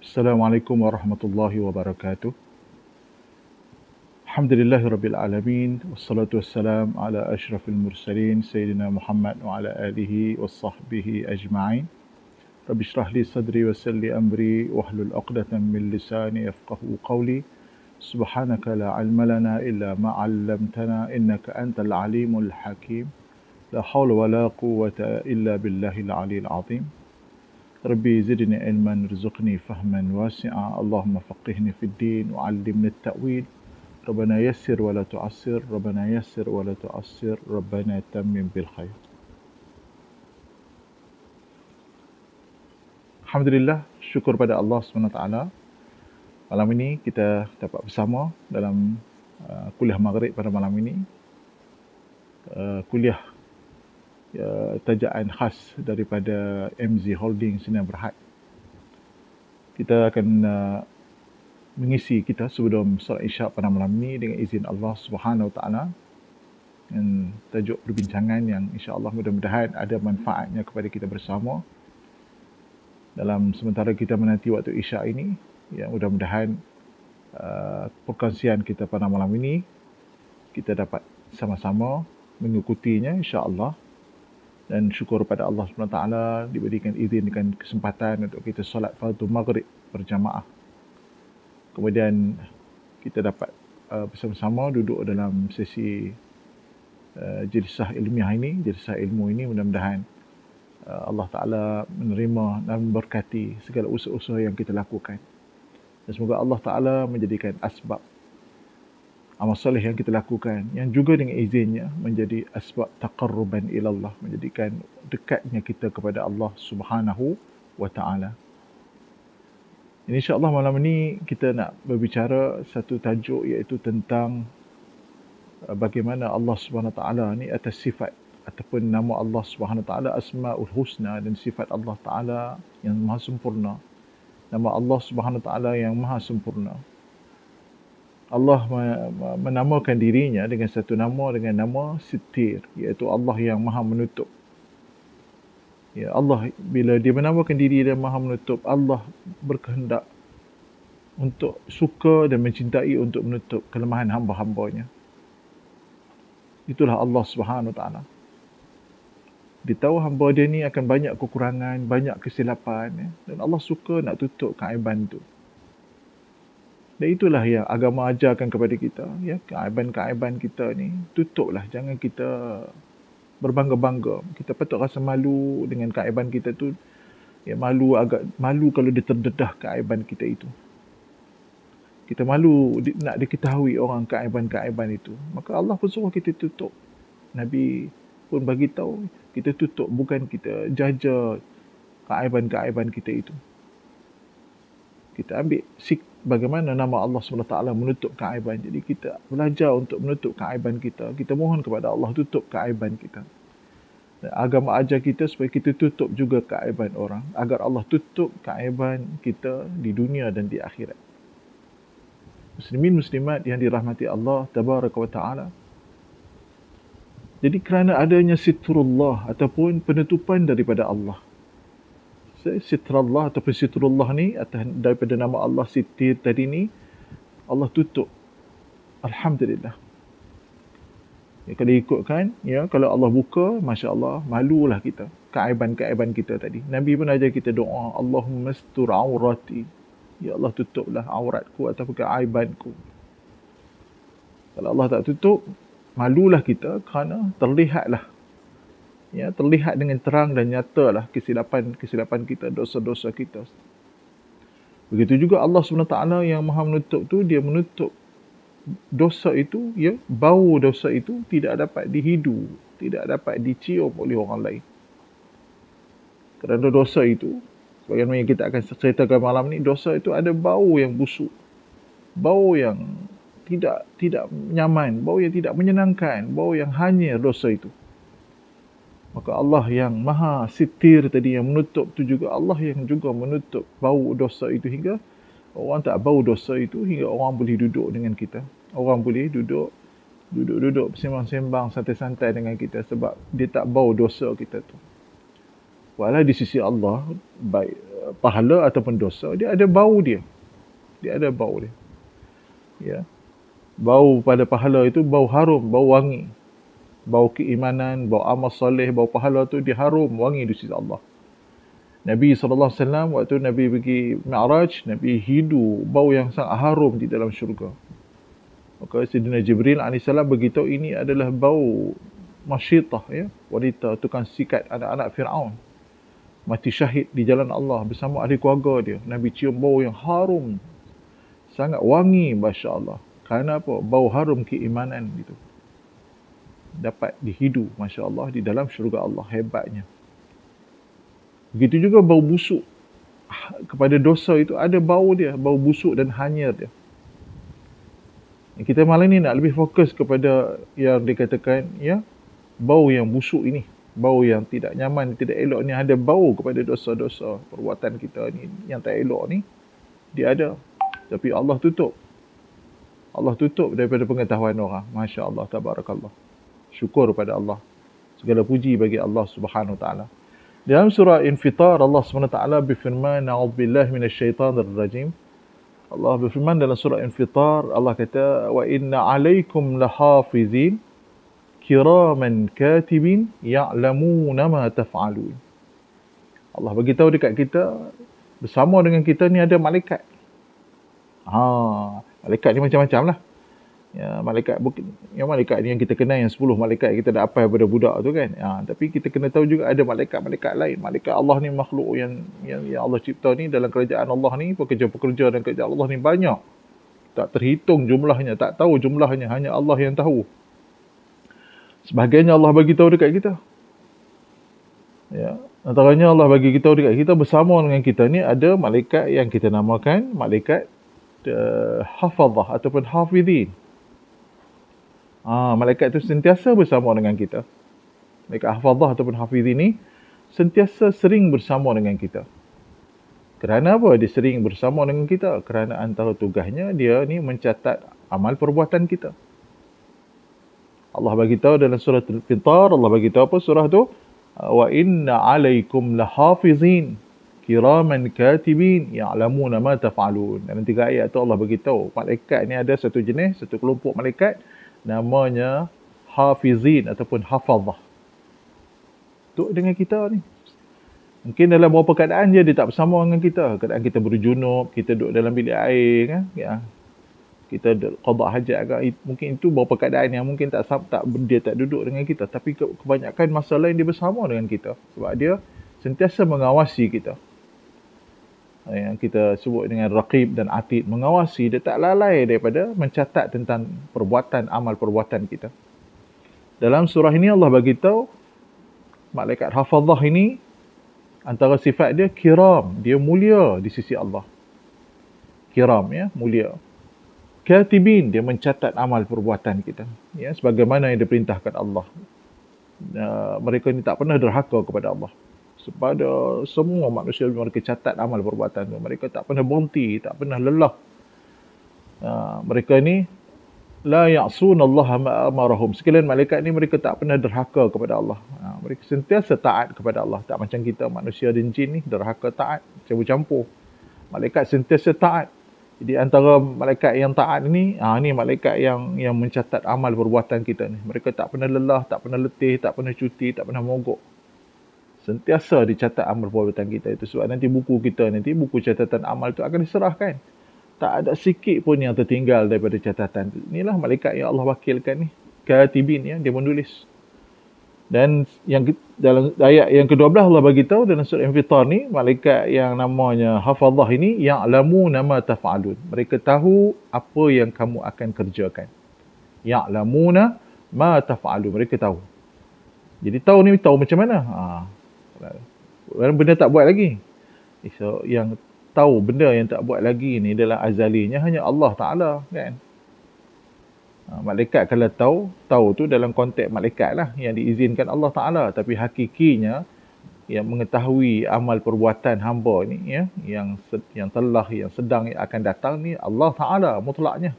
Assalamualaikum warahmatullahi wabarakatuh. Alhamdulillahirabbil alamin wassalatu wassalam ala asyrafil mursalin sayyidina Muhammad wa ala alihi washabbihi ajma'in. Rabbi shrah li sadri wa yassir li amri wahlul 'uqdatam min lisani yafqahu qawli. Subhanaka la 'ilma lana illa ma 'allamtana innaka antal alimul hakim. La haula wa la quwwata illa billahil 'aliyyil 'azim. Rabbi zidni ilman rizqni fahman wasi'a. Allahumma faqihni fid din wa 'allimni at-ta'wil. Rabbana yassir wa la tu'assir. Rabbana yassir wa la tu'assir. Rabbana tammim bil khair. Alhamdulillah, syukur pada Allah SWT. Malam ini kita dapat bersama dalam kuliah maghrib pada malam ini. Kuliah tajaan khas daripada MZ Holding Sdn Bhd. Kita akan mengisi kita sebelum solat Isyak pada malam ini dengan izin Allah Subhanahu Wa Taala dengan tajuk perbincangan yang insya-Allah mudah-mudahan ada manfaatnya kepada kita bersama dalam sementara kita menanti waktu Isyak ini. Ya, mudah-mudahan perkongsian kita pada malam ini kita dapat sama-sama mengikutinya insya-Allah. Dan syukur pada Allah SWT diberikan izin dengan kesempatan untuk kita solat fardu maghrib berjamaah. Kemudian kita dapat bersama-sama duduk dalam sesi jilsah ilmiah ini, jilsah ilmu ini. Mudah-mudahan Allah Ta'ala menerima dan memberkati segala usaha-usaha yang kita lakukan. Dan semoga Allah Ta'ala menjadikan asbab amal soleh yang kita lakukan yang juga dengan izinnya menjadi asbab taqarruban ilallah, menjadikan dekatnya kita kepada Allah Subhanahu wa Ta'ala. InsyaAllah malam ini kita nak berbicara satu tajuk iaitu tentang bagaimana Allah Subhanahu wa Ta'ala ni atas sifat ataupun nama Allah Subhanahu wa Ta'ala Asmaul Husna dan sifat Allah Ta'ala yang maha sempurna. Nama Allah Subhanahu wa Ta'ala yang maha sempurna. Allah menamakan dirinya dengan satu nama dengan nama Sittir, iaitu Allah yang maha menutup. Ya, Allah bila dia menamakan diri dia maha menutup, Allah berkehendak untuk suka dan mencintai untuk menutup kelemahan hamba-hambanya. Itulah Allah Subhanahu Wa Taala. Dia tahu hamba dia ni akan banyak kekurangan, banyak kesilapan, ya, dan Allah suka nak tutup keaiban tu. Dan itulah yang agama ajarkan kepada kita, ya, keaiban-keaiban kita ni tutuplah, jangan kita berbangga-bangga. Kita patut rasa malu dengan keaiban kita tu. Ya, agak malu kalau dia terdedah keaiban kita itu. Kita malu nak diketahui orang keaiban-keaiban itu. Maka Allah pun suruh kita tutup. Nabi pun bagi tahu kita tutup, bukan kita jaja keaiban-keaiban kita itu. Kita ambil bagaimana nama Allah SWT menutup keaiban. Jadi kita belajar untuk menutup keaiban kita. Kita mohon kepada Allah tutup keaiban kita. Dan agama ajar kita supaya kita tutup juga keaiban orang. Agar Allah tutup keaiban kita di dunia dan di akhirat. Muslimin muslimat yang dirahmati Allah Tabaraka wa Ta'ala. Jadi kerana adanya sitrullah ataupun penutupan daripada Allah. Sitrullah ataupun sitrullah ni daripada nama Allah Sittir tadi ni, Allah tutup. Alhamdulillah. Ya, kalau ikutkan, ya, kalau Allah buka, Masya Allah, malulah kita. Keaiban-keaiban kita tadi. Nabi pun ajar kita doa, Allahumma astur aurati. Ya Allah, tutuplah auratku ataupun keaibanku. Kalau Allah tak tutup, malulah kita kerana terlihatlah. Ya, terlihat dengan terang dan nyatalah kesilapan kita, dosa-dosa kita. Begitu juga Allah SWT yang maha menutup tu, dia menutup dosa itu, ya, bau dosa itu tidak dapat dihidu, tidak dapat dicium oleh orang lain. Kerana dosa itu, sebagaimana yang kita akan ceritakan malam ni, dosa itu ada bau yang busuk, bau yang tidak nyaman, bau yang tidak menyenangkan, bau yang hanyir dosa itu. Maka Allah yang maha Sittir tadi yang menutup tu juga Allah yang juga menutup bau dosa itu hingga orang tak bau dosa itu, hingga orang boleh duduk dengan kita. Orang boleh duduk bersembang-sembang santai-santai dengan kita sebab dia tak bau dosa kita tu. Walau di sisi Allah, baik pahala ataupun dosa, dia ada bau dia. Dia ada bau dia. Ya. Bau pada pahala itu bau harum, bau wangi. Bau keimanan, bau amal soleh, bau pahala tu dia harum, wangi di sisi Allah. Nabi SAW waktu Nabi pergi Mi'raj, Nabi hidu bau yang sangat harum di dalam syurga. Maka Sayyidina Jibril AS beritahu ini adalah bau Masyitah, ya, wanita tukang sikat anak-anak Fir'aun. Mati syahid di jalan Allah bersama ahli keluarga dia. Nabi cium bau yang harum, sangat wangi, Masya Allah. Kerana apa? Bau harum keimanan itu dapat dihidu, Masya Allah, di dalam syurga Allah. Hebatnya. Begitu juga bau busuk. Kepada dosa itu ada bau dia, bau busuk dan hanyir dia. Kita malam ni nak lebih fokus kepada yang dikatakan, ya, bau yang busuk ini, bau yang tidak nyaman, tidak elok ni, ada bau kepada dosa-dosa perbuatan kita ni yang tak elok ni, dia ada. Tapi Allah tutup. Allah tutup daripada pengetahuan orang. Masya Allah, tabarakallah. Syukur pada Allah. Segala puji bagi Allah Subhanahu Wa Taala. Dalam surah Infitar, Allah SWT berfirman, A'udzubillahi minasyaitanir rajim. Allah berfirman dalam surah Infitar, Allah kata, wa inna 'alaikum lahafizin kiraman katibin ya'lamuna ma taf'alun. Allah bagi tahu dekat kita, bersama dengan kita ni ada malaikat. Malaikat ni macam-macam lah. Ya, malaikat ni yang kita kenal, yang 10 malaikat kita dah apa daripada budak tu kan. Tapi kita kena tahu juga ada malaikat-malaikat lain. Malaikat Allah ni makhluk yang Allah cipta ni dalam kerajaan Allah ni, pekerja-pekerja dan kerajaan Allah ni banyak. Tak terhitung jumlahnya, tak tahu jumlahnya, hanya Allah yang tahu. Sebahagiannya Allah bagi tahu dekat kita. Ya, antaranya Allah bagi tahu dekat kita, bersama dengan kita ni ada malaikat yang kita namakan malaikat hafazah ataupun hafizin. Malaikat itu sentiasa bersama dengan kita. Malaikat hafazah ataupun hafizin ni sentiasa sering bersama dengan kita. Kerana apa dia sering bersama dengan kita? Kerana antara tugasnya dia ni mencatat amal perbuatan kita. Allah bagi tahu dalam surah Al-Infitar, Allah bagi tahu apa surah tu? Wa inna 'alaikum lahafizin kiraman katibin ya'lamuna ma taf'alun. Dalam 3 ayat tu Allah bagi tahu malaikat ni ada satu jenis, satu kelompok malaikat namanya hafizin ataupun hafazah. Duduk dengan kita ni. Mungkin dalam beberapa keadaan dia tak bersama dengan kita. Keadaan kita berjunub, kita duduk dalam bilik air kan, ya. Kita qada hajat kan. Mungkin itu beberapa keadaan yang mungkin dia tak duduk dengan kita, tapi kebanyakan masa lain dia bersama dengan kita sebab dia sentiasa mengawasi kita. Yang kita sebut dengan raqib dan atid, mengawasi, dia tak lalai daripada mencatat tentang perbuatan, amal perbuatan kita. Dalam surah ini Allah bagi tahu malaikat hafazah ini antara sifat dia kiram, dia mulia di sisi Allah. Kiram, ya, mulia. Katibin, dia mencatat amal perbuatan kita, ya, sebagaimana yang diperintahkan Allah. Mereka ni tak pernah derhaka kepada Allah. Kepada semua manusia mereka catat amal perbuatan tu. Mereka tak pernah berhenti, tak pernah lelah. Mereka ni la ya'sun Allah ma amarahum. Sekalian malaikat ni mereka tak pernah derhaka kepada Allah. Mereka sentiasa taat kepada Allah. Tak macam kita manusia dan jin ni derhaka taat, campur-campur. Malaikat sentiasa taat. Jadi antara malaikat yang taat ni, ni malaikat yang mencatat amal perbuatan kita ni. Mereka tak pernah lelah, tak pernah letih, tak pernah cuti, tak pernah mogok. Sentiasa dicatat amal perbuatan kita itu. Sebab nanti buku kita, nanti buku catatan amal itu akan diserahkan. Tak ada sikit pun yang tertinggal daripada catatan. Inilah malaikat yang Allah wakilkan ni. Katibin, ya, dia menulis. Dan yang dalam ayat yang ke-12 Allah bagi tahu dalam surah Infitar ni, malaikat yang namanya hafazah ini ya'lamuna ma taf'alun. Mereka tahu apa yang kamu akan kerjakan. Ya'lamuna ma taf'alun. Mereka tahu. Jadi tahu ni tahu macam mana? Benda tak buat lagi. So, yang tahu benda yang tak buat lagi ni dalam azalinya hanya Allah Ta'ala, kan? Malaikat kalau tahu tu dalam konteks malaikat lah yang diizinkan Allah Ta'ala. Tapi hakikinya yang mengetahui amal perbuatan hamba ni, ya, yang telah, yang sedang, yang akan datang ni Allah Ta'ala mutlaknya.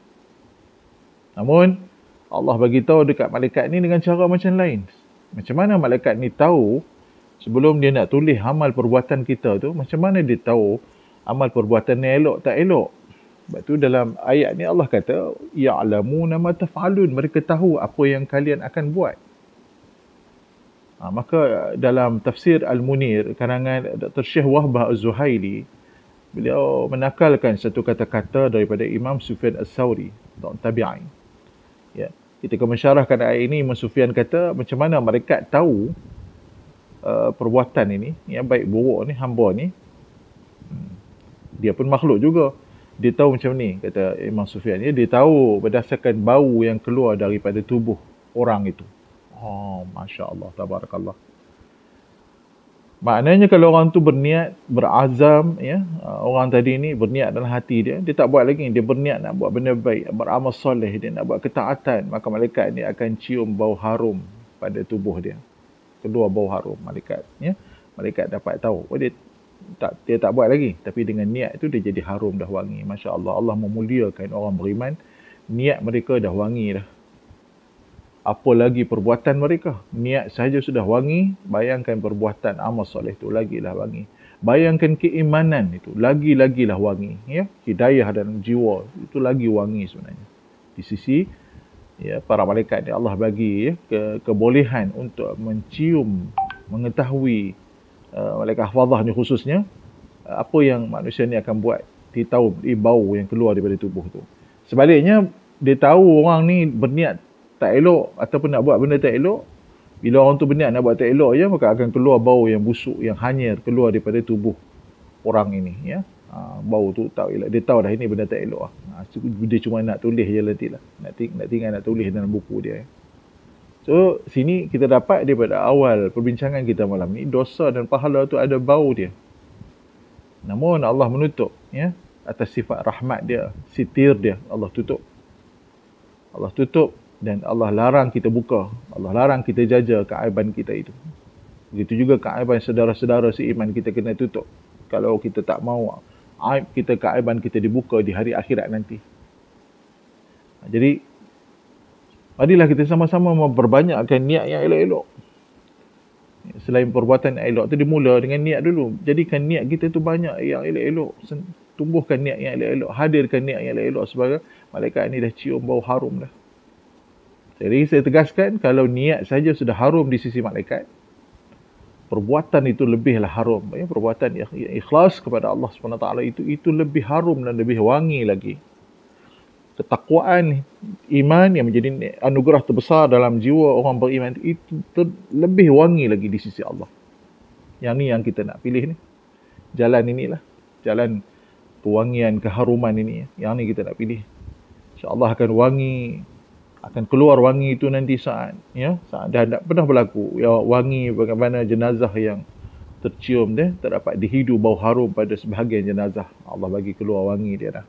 Namun Allah bagi tahu dekat malaikat ni dengan cara macam lain. Macam mana malaikat ni tahu Sebelum dia nak tulis amal perbuatan kita tu, macam mana dia tahu amal perbuatan ni elok tak elok? Sebab tu dalam ayat ni Allah kata, ya'lamuna ma taf'alun. Mereka tahu apa yang kalian akan buat. Maka dalam tafsir Al-Munir, karangan Dr. Syekh Wahbah Az-Zuhaili, beliau menakalkan satu kata-kata daripada Imam Sufyan As-Sawri, tabi'in. Ya. Ketika mensyarahkan ayat ini, Imam Sufyan kata, macam mana mereka tahu perbuatan ini, yang baik buruk ni, hamba ni, dia pun makhluk juga. Dia tahu macam ni, kata Imam Sufyan. Dia tahu berdasarkan bau yang keluar daripada tubuh orang itu. Oh, Masya Allah, tabarakallah. Maknanya kalau orang tu berniat, berazam, ya, orang tadi ni berniat dalam hati dia, dia tak buat lagi, dia berniat nak buat benda baik, beramal soleh, dia nak buat ketaatan, maka malaikat ni akan cium bau harum pada tubuh dia. Keluar bau harum malaikat, ya. Malaikat dapat tahu, oh, dia tak buat lagi, tapi dengan niat itu dia jadi harum, dah wangi. Masya Allah, Allah memuliakan orang beriman, niat mereka dah wangi dah. Apa lagi perbuatan mereka? Niat sahaja sudah wangi, bayangkan perbuatan amal soleh itu lagilah wangi. Bayangkan keimanan itu lagi-lagilah wangi, ya. Hidayah dalam jiwa itu lagi wangi sebenarnya. Di sisi, ya, para malaikat ni Allah bagi, ya, kebolehan untuk mencium, mengetahui, malaikat hafazah ni khususnya, apa yang manusia ni akan buat. Dia tahu bau yang keluar daripada tubuh tu. Sebaliknya, dia tahu orang ni berniat tak elok ataupun nak buat benda tak elok. Bila orang tu berniat nak buat tak elok je, maka akan keluar bau yang busuk, yang hanyir keluar daripada tubuh orang ini, ya. Bau tu tak elok. Dia tahu dah ini benda tak elok. Dia cuma nak tulis je nantilah. Nak tinggal nak tulis dalam buku dia. So, sini kita dapat daripada awal perbincangan kita malam ni, dosa dan pahala tu ada bau dia. Namun Allah menutup, ya, atas sifat rahmat dia, sitir dia, Allah tutup. Allah tutup dan Allah larang kita buka. Allah larang kita jaja keaiban kita itu. Begitu juga keaiban saudara-saudara seiman kita kena tutup. Kalau kita tak mau aib kita, keaiban kita dibuka di hari akhirat nanti. Jadi, marilah kita sama-sama memperbanyakkan niat yang elok-elok. Selain perbuatan yang elok tu dimula dengan niat dulu. Jadikan niat kita tu banyak yang elok-elok. Tumbuhkan niat yang elok-elok. Hadirkan niat yang elok-elok sebagai malaikat ni dah cium bau harum dah. Jadi saya tegaskan, kalau niat saja sudah harum di sisi malaikat, perbuatan itu lebihlah harum. Ya, perbuatan yang ikhlas kepada Allah SWT itu lebih harum dan lebih wangi lagi. Ketakwaan, iman yang menjadi anugerah terbesar dalam jiwa orang beriman itu lebih wangi lagi di sisi Allah. Yang ni yang kita nak pilih ni. Jalan inilah. Jalan pewangian, keharuman ini. Yang ni kita nak pilih. InsyaAllah akan wangi, akan keluar wangi itu nanti saat, ya, saat dah tak pernah berlaku, ya, wangi bagaimana jenazah yang tercium dia, terdapat dihidu bau harum pada sebahagian jenazah. Allah bagi keluar wangi dia dah.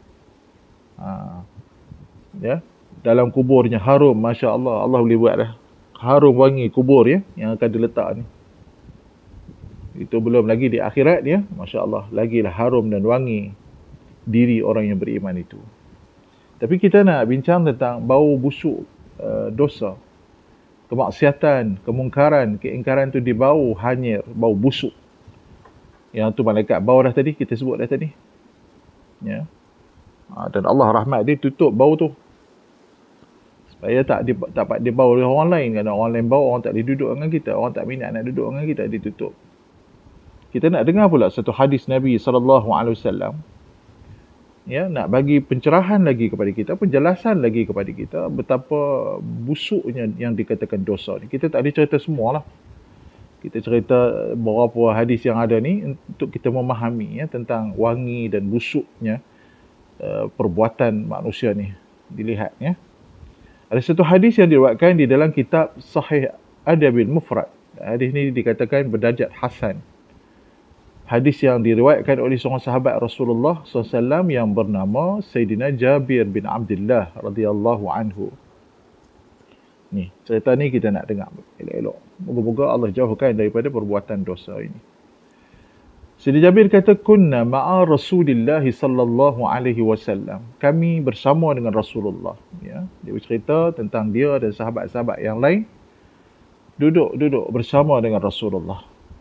Ya, dalam kuburnya harum, Masya Allah, Allah boleh buat dah harum wangi kubur, ya, yang akan diletak ni. Itu belum lagi di akhirat, ya, Masya Allah, lagilah harum dan wangi diri orang yang beriman itu. Tapi kita nak bincang tentang bau busuk dosa, kemaksiatan, kemungkaran, keingkaran tu di bau hanyir, bau busuk. Yang tu malaikat bau dah tadi, kita sebut dah tadi. Ya. Dan Allah rahmat dia tutup bau tu. Supaya tak dapat dia bau oleh orang lain. Kerana orang lain bau, orang tak boleh duduk dengan kita. Orang tak minat nak duduk dengan kita, ditutup. Kita nak dengar pula satu hadis Nabi SAW. Ya, nak bagi pencerahan lagi kepada kita, penjelasan lagi kepada kita betapa busuknya yang dikatakan dosa ni. Kita tak ada cerita semua lah. Kita cerita beberapa hadis yang ada ni untuk kita memahami, ya, tentang wangi dan busuknya perbuatan manusia ni. Dilihat, ya. Ada satu hadis yang diriwayatkan di dalam kitab Sahih Adabil Mufrad. Hadis ni dikatakan berdarjat hasan. Hadis yang diriwayatkan oleh seorang sahabat Rasulullah SAW yang bernama Sayyidina Jabir bin Abdullah radhiyallahu anhu. Ni, cerita ni kita nak dengar elok-elok. Moga-moga Allah jauhkan daripada perbuatan dosa ini. Sayyidina Jabir kata, kunna ma'a Rasulillah sallallahu alaihi wasallam. Kami bersama dengan Rasulullah. Ya, dia bercerita tentang dia dan sahabat-sahabat yang lain duduk bersama dengan Rasulullah.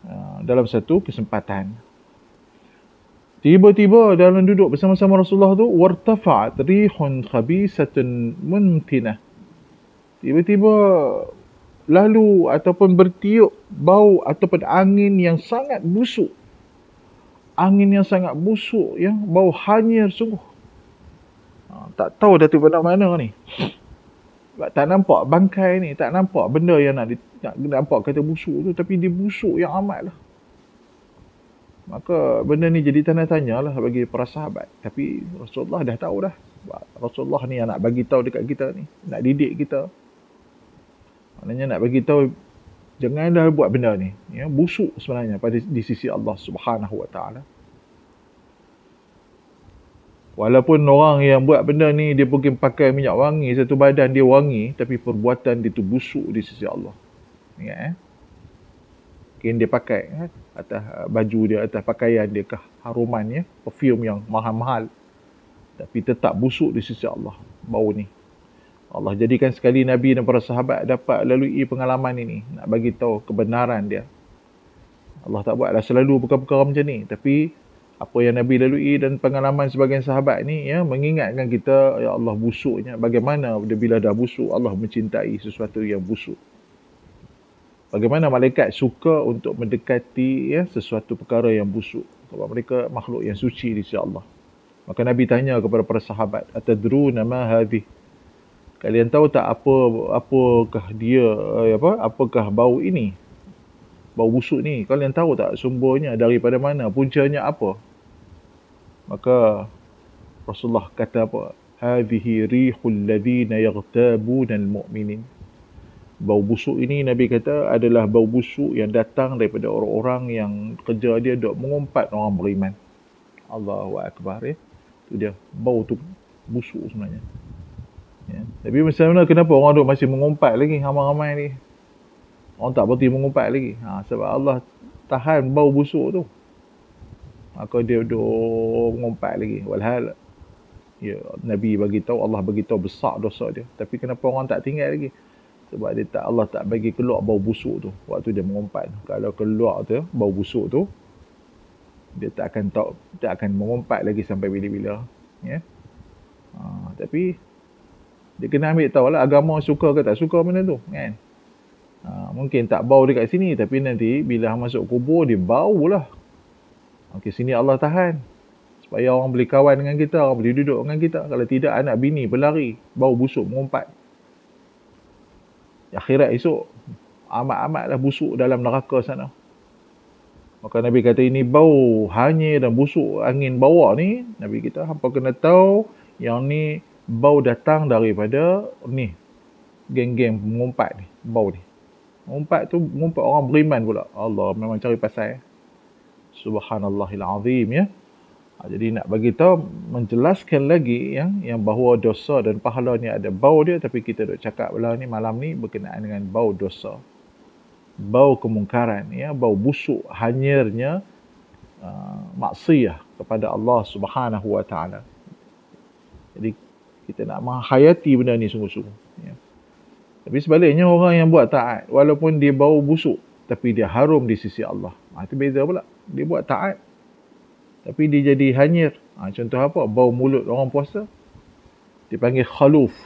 dalam satu kesempatan. Tiba-tiba dalam duduk bersama-sama Rasulullah tu, wartafa'at rihun khabisatun muntinah. Tiba-tiba lalu ataupun bertiup bau ataupun angin yang sangat busuk. Angin yang sangat busuk, ya, bau hanyir sungguh. Tak tahu dah tu mana-mana ni. Sebab tak nampak bangkai ni, tak nampak benda yang nak nampak kata busuk tu, tapi dia busuk yang amat lah. Maka benda ni jadi tanda tanya lah bagi para sahabat. Tapi Rasulullah dah tahu dah. Rasulullah ni yang nak bagi tahu dekat kita ni, nak didik kita. Maknanya nak bagi tahu janganlah buat benda ni. Ya, busuk sebenarnya di sisi Allah Subhanahu Wa Taala. Walaupun orang yang buat benda ni dia mungkin pakai minyak wangi, satu badan dia wangi, tapi perbuatan dia tu busuk di sisi Allah. Ingat mungkin dia pakai atas baju dia, atas pakaian dia kah, haruman, ya, perfume yang mahal-mahal, tapi tetap busuk di sisi Allah bau ni. Allah jadikan sekali Nabi dan para sahabat dapat lalui pengalaman ini, nak bagi tahu kebenaran dia. Allah tak buatlah selalu perkara-perkara macam ni, tapi apa yang Nabi lalui dan pengalaman sebagian sahabat ni, ya, mengingatkan kita, ya Allah, busuknya bagaimana bila dah busuk Allah mencintai sesuatu yang busuk. Bagaimana malaikat suka untuk mendekati, ya, sesuatu perkara yang busuk, sebab mereka makhluk yang suci di sisi Allah. Maka Nabi tanya kepada para sahabat, atadruna ma hadhi? Kalian tahu tak apakah dia, apakah bau ini? Bau busuk ni, kalian tahu tak sumbernya daripada mana? Puncanya apa? Maka Rasulullah kata apa? Hadhihi rihul ladhina yaghtabuna al-mu'minin. Bau busuk ini, Nabi kata, adalah bau busuk yang datang daripada orang-orang yang kerja dia duk mengumpat orang beriman. Allahu Akbar, ya. Itu dia, bau tu busuk sebenarnya. Ya. Tapi misalnya kenapa orang duk masih mengumpat lagi, ramai-ramai ni? Orang tak berhenti mengumpat lagi. Sebab Allah tahan bau busuk tu. Maka dia duk mengumpat lagi. Walhal, ya, Nabi bagi tahu, Allah bagi tahu besar dosa dia. Tapi kenapa orang tak tinggal lagi? Sebab Allah tak bagi keluar bau busuk tu waktu dia mengumpat. Kalau keluar tu bau busuk tu, dia tak akan mengumpat lagi sampai bila-bila, ya. Tapi dia kena ambil tahu lah agama suka ke tak suka benda tu, kan. Mungkin tak bau dekat sini, tapi nanti bila masuk kubur dia bau lah. Okey, sini Allah tahan supaya orang boleh kawan dengan kita, orang boleh duduk dengan kita. Kalau tidak, anak bini berlari, bau busuk mengumpat. Akhirat esok amat-amatlah busuk dalam neraka sana. Maka Nabi kata ini bau hanyir dan busuk angin bawah ni, Nabi kita hampa kena tahu yang ni bau datang daripada ni geng-geng mengumpat ni, bau ni. Mengumpat tu mengumpat orang beriman pula. Allah memang cari pasal. Subhanallahil azim, ya. Jadi nak bagi tahu, menjelaskan lagi yang bahawa dosa dan pahala ni ada bau dia, tapi kita duk cakap pula ni malam ni berkenaan dengan bau dosa, bau kemungkaran, ya, bau busuk hanyirnya maksiyah kepada Allah Subhanahu Wa Taala. Jadi kita nak menghayati benda ni sungguh-sungguh, ya. Tapi sebaliknya, orang yang buat taat walaupun dia bau busuk, tapi dia harum di sisi Allah, itu beza pula. Dia buat taat tapi dia jadi hanyir. Contoh apa? Bau mulut orang puasa, dipanggil khaluf.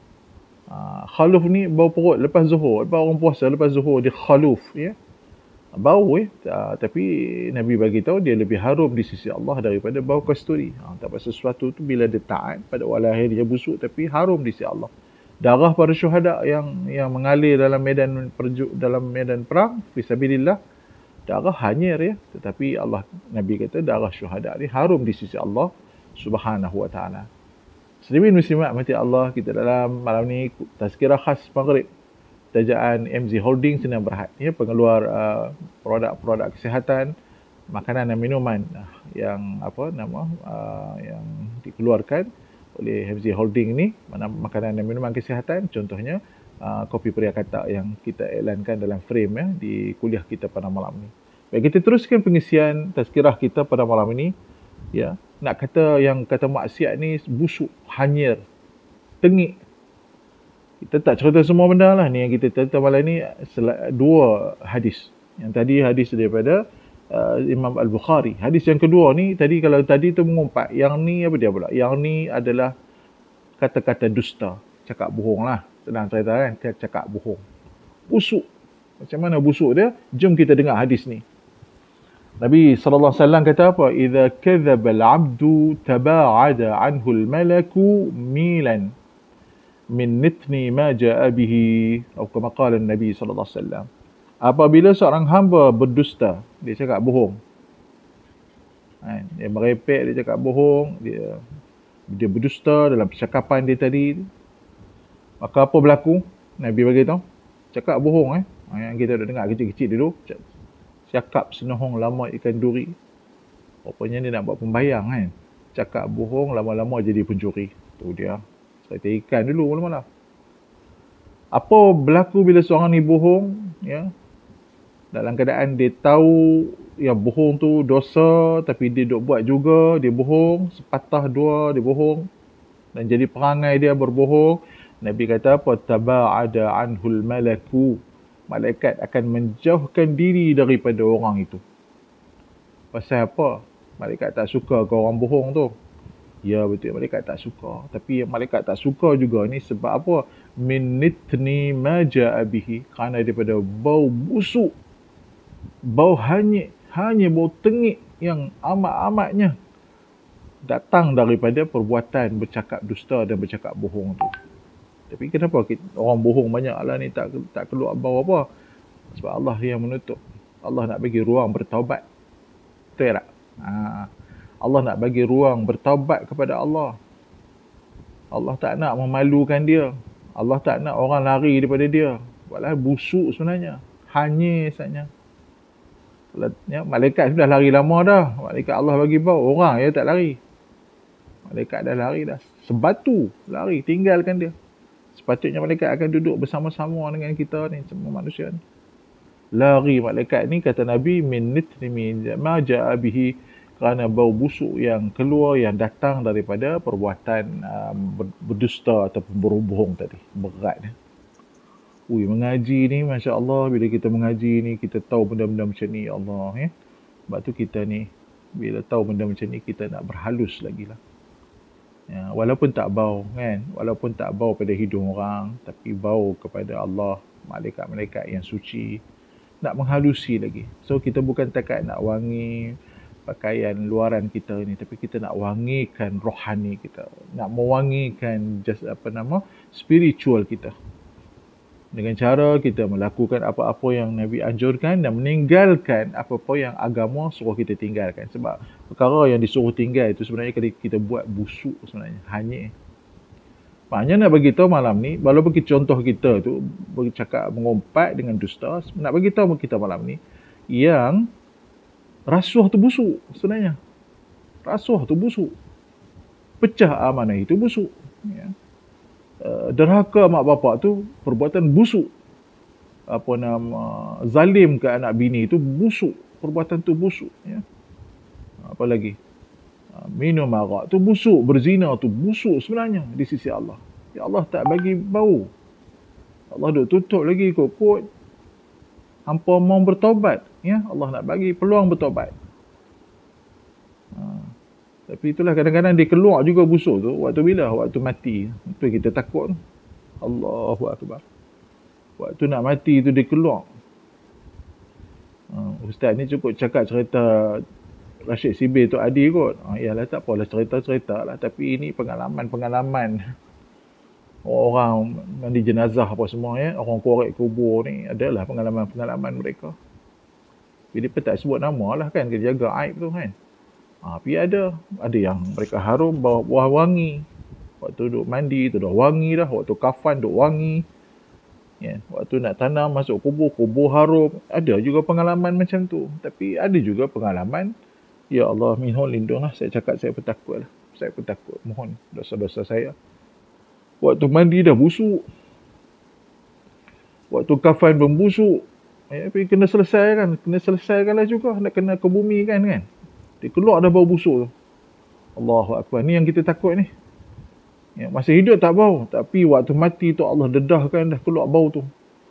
Khaluf ni bau perut lepas zuhur. Lepas orang puasa, lepas zuhur dia khaluf, ya. Bau, tapi Nabi bagi tahu dia lebih harum di sisi Allah daripada bau kasturi. Tapi sesuatu tu bila dia taat, pada awal akhir dia busuk, tapi harum di sisi Allah. Darah para syuhada yang mengalir dalam medan perang fisabilillah, darah hanyir, ya, tetapi Nabi kata darah syuhada ni harum di sisi Allah Subhanahu Wa Taala. Muslimin muslimat mati Allah, kita dalam malam ni tazkirah khas Maghrib, tajaan MZ Holding Sdn Bhd, ya, pengeluar produk-produk kesihatan, makanan dan minuman yang yang dikeluarkan oleh MZ Holding ni, makanan dan minuman kesihatan, contohnya kopi Pria Katak yang kita iklankan dalam frame, ya, di kuliah kita pada malam ni. Baik, kita teruskan pengisian tazkirah kita pada malam ini, ya. Nak kata yang kata maksiat ni busuk, hanyir, tengik. Kita tak cerita semua benda lah ni yang kita cerita malam ni, 2 hadis. Yang tadi hadis daripada Imam Al-Bukhari. Hadis yang kedua ni, kalau tadi tu mengumpat, yang ni apa dia pula? Yang ni adalah kata-kata dusta, cakap bohong lah. Senang cerita kan, cakap bohong. Busuk. Macam mana busuk dia? Jom kita dengar hadis ni. Nabi SAW kata apa? Idza kadzdzaba al-'abdu taba'ada 'anhu al-malaku milan min nitni ma ja'a bihi, atau kama qala Nabi SAW. Apabila seorang hamba berdusta, dia cakap bohong. Dia merepek, dia cakap bohong, dia berdusta dalam percakapan dia tadi. Maka apa berlaku? Nabi bagi tahu, cakap bohong yang kita dah dengar kecil-kecil dulu. Cakap senohong lama ikan duri. Rupanya dia nak buat pembayang kan. Cakap bohong lama-lama jadi pencuri. Tu dia. Cerita ikan dulu mula-mula. Apa berlaku bila seorang ni bohong? Ya. Dalam keadaan dia tahu yang bohong tu dosa, tapi dia duk buat juga, dia bohong, sepatah dua dia bohong. Dan jadi perangai dia berbohong. Nabi kata apa? Taba'ada anhul malaku. Malaikat akan menjauhkan diri daripada orang itu. Pasal apa? Malaikat tak suka ke orang bohong tu? Ya betul, malaikat tak suka. Tapi malaikat tak suka juga ni sebab apa? Min nitni ma ja'a bihi. Kerana daripada bau busuk, bau hanyut, hanya bau tengik yang amat-amatnya datang daripada perbuatan bercakap dusta dan bercakap bohong tu. Tapi kenapa orang bohong banyak lah ni tak keluar bau apa? Sebab Allah yang menutup. Allah nak bagi ruang bertaubat. Betul tak? Allah nak bagi ruang bertaubat kepada Allah. Allah tak nak memalukan dia. Allah tak nak orang lari daripada dia. Walau busuk sebenarnya. Hanyir saja. Ya, malaikat sudah lari lama dah. Malaikat Allah bagi bau. Orang ya tak lari. Malaikat dah lari dah. Sebatu lari. Tinggalkan dia. Sepatutnya malaikat akan duduk bersama-sama dengan kita ni, semua manusia ni. Lari malaikat ni, kata Nabi, min nitni ma ja'a bihi, kerana bau busuk yang keluar, yang datang daripada perbuatan berdusta ataupun berbohong tadi. Berat ni. Mengaji ni, Masya Allah, bila kita mengaji ni, kita tahu benda-benda macam ni, Allah. Ya? Sebab tu kita ni, bila tahu benda macam ni, kita nak berhalus lagi lah. Ya, walaupun tak bau kan, walaupun tak bau pada hidung orang, tapi bau kepada Allah, malaikat-malaikat yang suci, nak menghalusi lagi. So kita bukan takat nak wangi pakaian luaran kita ni, tapi kita nak wangikan rohani kita, nak mewangikan spiritual kita. Dengan cara kita melakukan apa-apa yang Nabi anjurkan dan meninggalkan apa-apa yang agama suruh kita tinggalkan. Sebab perkara yang disuruh tinggal itu sebenarnya kita buat busuk sebenarnya. Hanyir. Maknanya nak bagi tahu malam ni, walaupun contoh kita tu bercakap mengumpat dengan dusta, nak bagi tahu kita malam ni yang rasuah tu busuk sebenarnya. Rasuah tu busuk. Pecah amanah itu busuk. Ya. Derhaka mak bapak tu perbuatan busuk. Zalim ke anak bini itu busuk. Perbuatan tu busuk. Ya. Apa lagi? Minum arak tu busuk. Berzina tu busuk sebenarnya di sisi Allah. Ya Allah tak bagi bau. Allah duk tutup lagi kot-kot. Hampa mau bertaubat. Ya, Allah nak bagi peluang bertaubat. Tapi itulah kadang-kadang dia keluar juga busuk tu. Waktu bila? Waktu mati. Itu kita takut. Allahu Akbar. Waktu nak mati tu dia keluar. Ustaz ni cukup cakap cerita Rashid Sibir tu Adi kot. Yalah tak apalah cerita-cerita lah. Tapi ini pengalaman-pengalaman. Orang mandi jenazah apa semua ya. Orang korek kubur ni. Adalah pengalaman-pengalaman mereka. Bila pun tak sebut nama lah kan. Kita jaga aib tu kan. Tapi ada yang mereka harum bawa buah wangi. Waktu duduk mandi tu dah wangi dah. Waktu kafan duduk wangi. Ya, waktu nak tanam masuk kubur harum. Ada juga pengalaman macam tu. Tapi ada juga pengalaman, ya Allah mohon lindunglah. Saya cakap saya bertakut lah. Saya bertakut. Mohon dosa-dosa saya. Waktu mandi dah busuk. Waktu kafan pun busuk. Tapi kena selesaikan. Kena selesaikanlah juga. Nak kena ke bumi kan. Dia keluar dah bau busuk tu. Allahu Akbar. Ni yang kita takut ni. Ya, masa hidup tak bau. Tapi waktu mati tu Allah dedahkan dah keluar bau tu.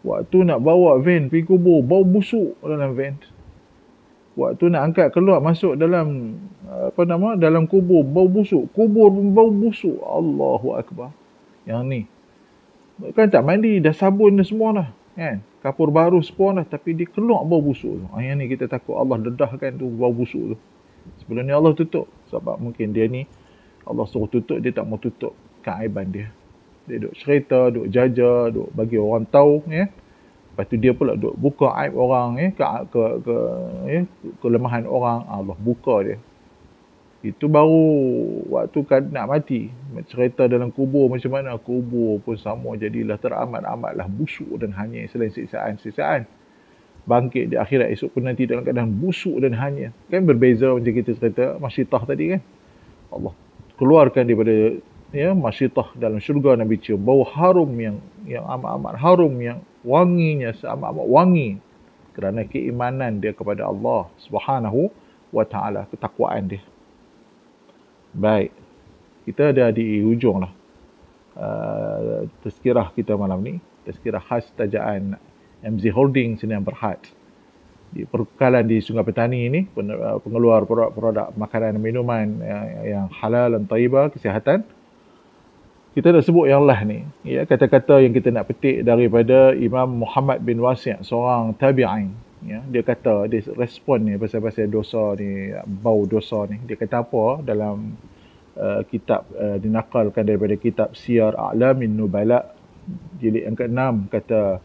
Waktu nak bawa van pergi kubur, bau busuk dalam van. Waktu nak angkat keluar masuk dalam dalam kubur, bau busuk. Kubur pun bau busuk. Allahu Akbar. Yang ni kan tak mandi, dah sabun dah semua dah, kan? Kapur baru semua dah, tapi dia keluar bau busuk tu. Yang ni kita takut Allah dedahkan tu bau busuk tu. Sebelum ni Allah tutup. Sebab mungkin dia ni Allah suruh tutup, dia tak mau tutup keaiban dia. Dia duk cerita, duk jaja, duk bagi orang tahu, ya. Lepas tu dia pula duk buka aib orang, ya, kelemahan orang, Allah buka dia. Itu baru waktu nak mati. Cerita dalam kubur macam mana. Kubur pun sama jadilah teramat-amatlah busuk dan hanyir selain siksaan-siksaan. Bangkit di akhirat esok pun nanti dalam keadaan busuk dan hanyir. Kan berbeza macam kita cerita masyitah tadi kan. Allah keluarkan daripada masyitah dalam syurga Nabi cium. Bau harum yang amat-amat harum, yang wanginya seamat-amat wangi. Kerana keimanan dia kepada Allah Subhanahu wa ta'ala, ketakwaan dia. Baik, kita ada di hujung lah tazkirah kita malam ni. Tazkirah khas tajaan MZ Holding Sdn Bhd. Di perkalan di Sungai Petani ini, pengeluar produk makanan dan minuman yang halal dan taibah, kesihatan. Kita dah sebut yang lah ni, ya, kata-kata yang kita nak petik daripada Imam Muhammad bin Wasi', seorang tabi'in. Ya, dia kata, dia respon ni pasal-pasal dosa ni, bau dosa ni. Dia kata apa dalam kitab, dinakalkan daripada kitab Siyar A'lamin Nubala jilid yang ke-6, kata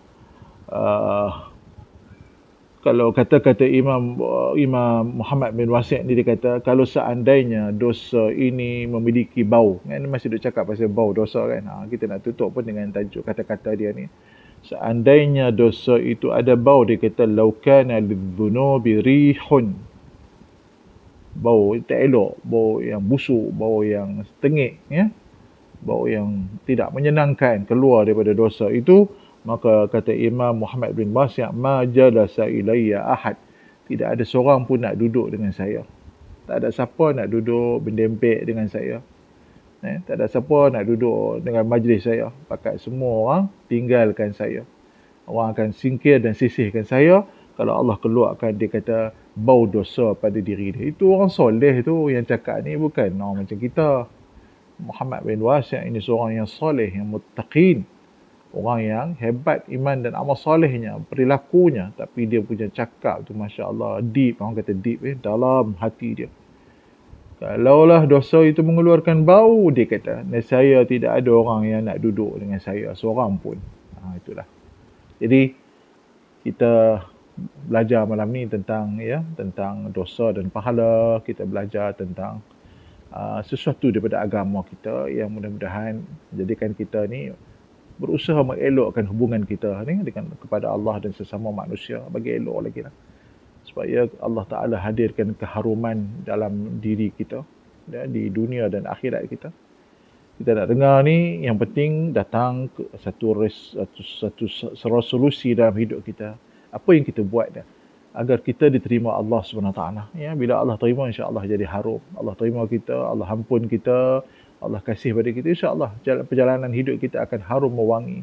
kalau kata-kata Imam Muhammad bin Wasi' ni, dia kata kalau seandainya dosa ini memiliki bau, kan masih duk cakap pasal bau dosa kan, kita nak tutup pun dengan tajuk kata-kata dia ni. Seandainya dosa itu ada bau, dia kata laukana lidzunubi rihun, bau tak elok, bau yang busuk, bau yang tengik, ya, bau yang tidak menyenangkan keluar daripada dosa itu, maka kata Imam Muhammad bin Wasi', ma jalasa ilayya ahad, tidak ada seorang pun nak duduk dengan saya. Tak ada siapa nak duduk berdempek dengan saya. Tak ada siapa nak duduk dengan majlis saya. Pakat semua orang tinggalkan saya. Orang akan singkir dan sisihkan saya kalau Allah keluarkan, dia kata, bau dosa pada diri dia. Itu orang soleh tu yang cakap ni, bukan orang macam kita. Muhammad bin Wasi' ini seorang yang soleh, yang muttaqin. Orang yang hebat iman dan amal solehnya, perilakunya. Tapi dia punya cakap tu, Masya Allah, deep. Orang kata deep, dalam hati dia. Kalaulah dosa itu mengeluarkan bau, dia kata, saya tidak ada orang yang nak duduk dengan saya, seorang pun. Itulah. Jadi, kita belajar malam ni tentang tentang dosa dan pahala. Kita belajar tentang sesuatu daripada agama kita yang mudah-mudahan menjadikan kita ni berusaha mengelokkan hubungan kita ni dengan kepada Allah dan sesama manusia, bagi elok lagi lah, supaya Allah Ta'ala hadirkan keharuman dalam diri kita, di dunia dan akhirat kita. Kita nak dengar ni, yang penting datang ke satu resolusi dalam hidup kita. Apa yang kita buat dah, agar kita diterima Allah SWT. Ya, bila Allah terima, insya-Allah jadi harum. Allah terima kita, Allah ampun kita, Allah kasih pada kita, insya-Allah perjalanan hidup kita akan harum mewangi.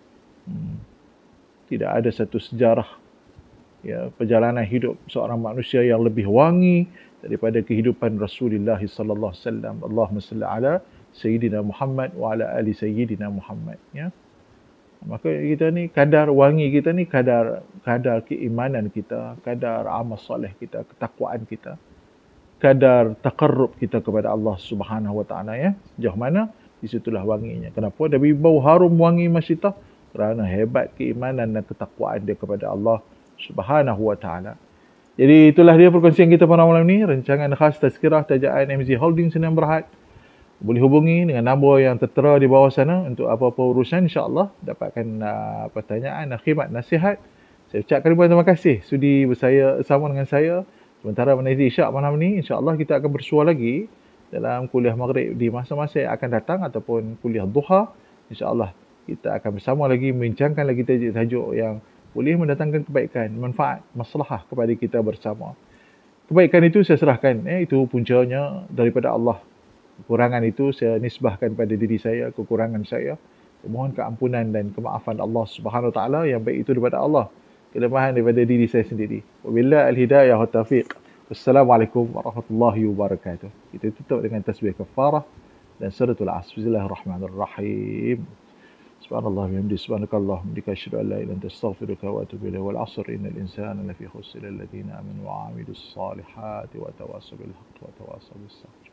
Tidak ada satu sejarah perjalanan hidup seorang manusia yang lebih wangi daripada kehidupan Rasulullah sallallahu alaihi wasallam. Allahumma salli ala Sayyidina Muhammad wa ala ali Sayyidina Muhammad. Ya. Maka kita ni, kadar wangi kita ni, kadar keimanan kita, kadar amal soleh kita, ketakwaan kita, kadar taqarrub kita kepada Allah Subhanahu wa ta'ala, ya. Sejauh mana, di situlah wanginya. Kenapa? Dari bau harum wangi masyitah, kerana hebat keimanan dan ketakwaan dia kepada Allah Subhanahu wa ta'ala. Jadi itulah dia perkongsian kita pada malam ni, rancangan khas tazkirah tajaan MZ Holding Sdn Bhd. Boleh hubungi dengan nombor yang tertera di bawah sana untuk apa-apa urusan, insya-Allah dapatkan pertanyaan, khidmat, nasihat. Saya ucapkan ribuan terima kasih sudi bersama dengan saya sementara menanti isyak malam ni. Insya-Allah kita akan bersua lagi dalam kuliah maghrib di masa-masa yang akan datang ataupun kuliah duha. Insya-Allah kita akan bersama lagi membincangkan lagi tajuk yang boleh mendatangkan kebaikan, manfaat, maslahah kepada kita bersama. Kebaikan itu saya serahkan, itu puncanya daripada Allah. Kekurangan itu saya nisbahkan pada diri saya, kekurangan saya. Mohon keampunan dan kemaafan Allah Subhanahu Wa Taala. Yang baik itu daripada Allah, kelemahan daripada diri saya sendiri. Wabillahi al-hidayah wa taufiq. Wassalamualaikum warahmatullahi wabarakatuh. Kita tutup dengan tasbih kafarah dan suratul Asr. Bismillahirrahmanirrahim. Subhanallah bihamdi subhanakallahumma bika asyhadu an la ilaha illa anta astaghfiruka wa atubu ilaik. Wal 'asr innal insana lafi khusr illa alladziina aamanu wa 'amilus salihati wa tawassaw bil haqqi wa tawassaw bis sabr.